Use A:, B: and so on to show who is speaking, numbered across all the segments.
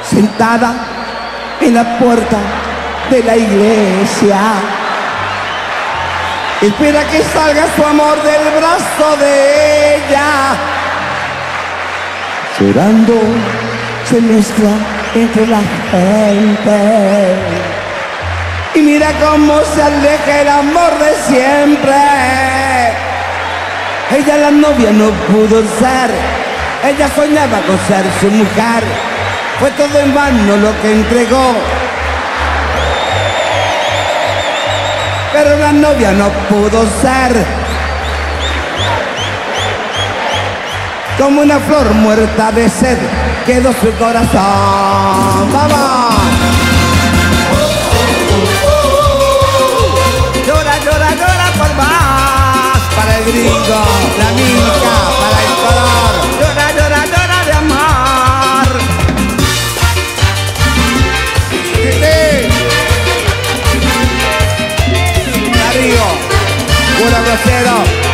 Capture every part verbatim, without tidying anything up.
A: sentada en la puerta de la iglesia. Espera que salga su amor del brazo de ella. Llorando se mezcla entre la gente. Y mira cómo se aleja el amor de siempre. Ella la novia no pudo ser. Ella soñaba con ser su mujer. Fue todo en vano lo que entregó. Pero la novia no pudo ser. Como una flor muerta de sed quedó su corazón. ¡Vamos! Llora, llora, llora por más. Para el gringo, la mica, para el color. Llora, llora, llora de amar. Sí. Darío, puro grosero.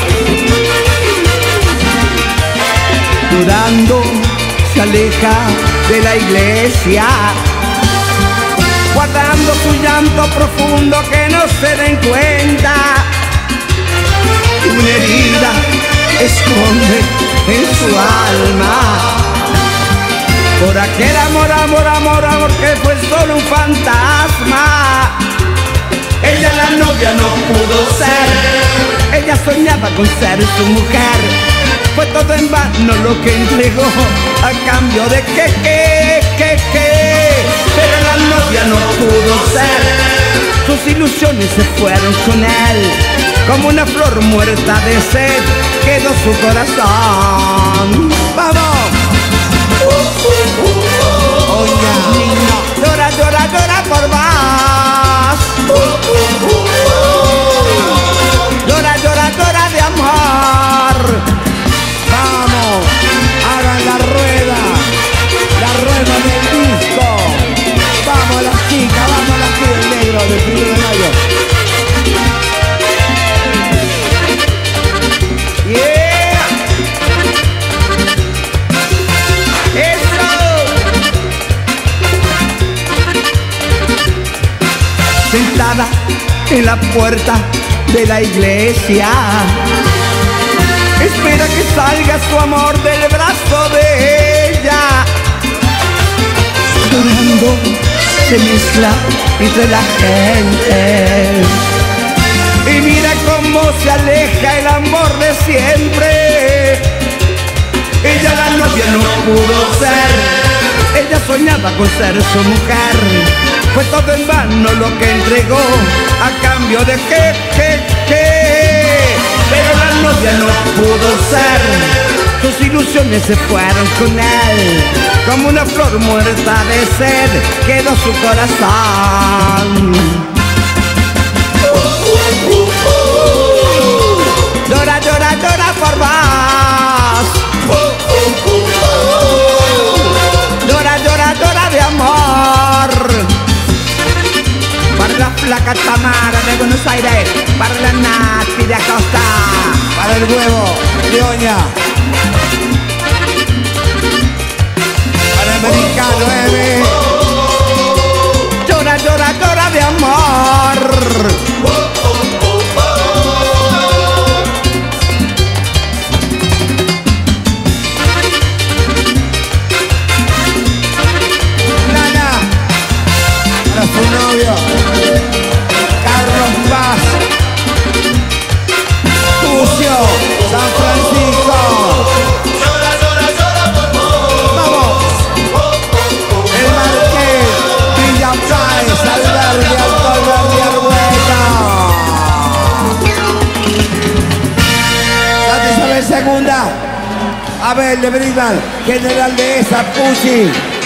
A: Llorando se aleja de la iglesia, guardando su llanto profundo que no se den cuenta. Una herida esconde en su alma por aquel amor, amor, amor, amor que fue solo un fantasma. Ella la novia no pudo ser. Ella soñaba con ser su mujer. Fue todo en vano lo que entregó a cambio de que, que, que, que. Pero la novia no pudo ser. Sus ilusiones se fueron con él. Como una flor muerta de sed quedó su corazón. ¡Vamos! Uh, uh, uh, uh. Oh, yeah. Llora, llora, llora por más. Uh, uh, uh, uh. Llora, llora, llora de amor. Vamos, hagan la rueda, la rueda del disco. Vamos las chicas, vamos las chicas del negro del primero de mayo. Yeah. Eso. Sentada en la puerta de la iglesia, espera que salga su amor del brazo de ella. Llorando se mezcla entre la gente. Y mira cómo se aleja el amor de siempre. Ella la novia no pudo ser. Ella soñaba con ser su mujer. Fue todo en vano lo que entregó a cambio de que, que, que. Pero la novia no pudo ser. Sus ilusiones se fueron con él. Como una flor muerta de sed quedó su corazón. Uh, uh, uh, uh. Llora, llora, llora por más. Uh, uh, uh, uh. Llora, llora, llora de amor. Para la flaca Tamara de Buenos Aires, para la Nati de Acosta, para el huevo de Oña, para el americano Eve. Llora, llora, llora de amor. Nana, para su novio Carlos Paz, Tucio, San Francisco.
B: Llora, llora, llora por vos.
A: Vamos. El Marqués, Villa Páez, Alberdi, Alto Alberdi, Argueta. Date Isabel segunda. Abel de Brisbane, General de esa, Pucci.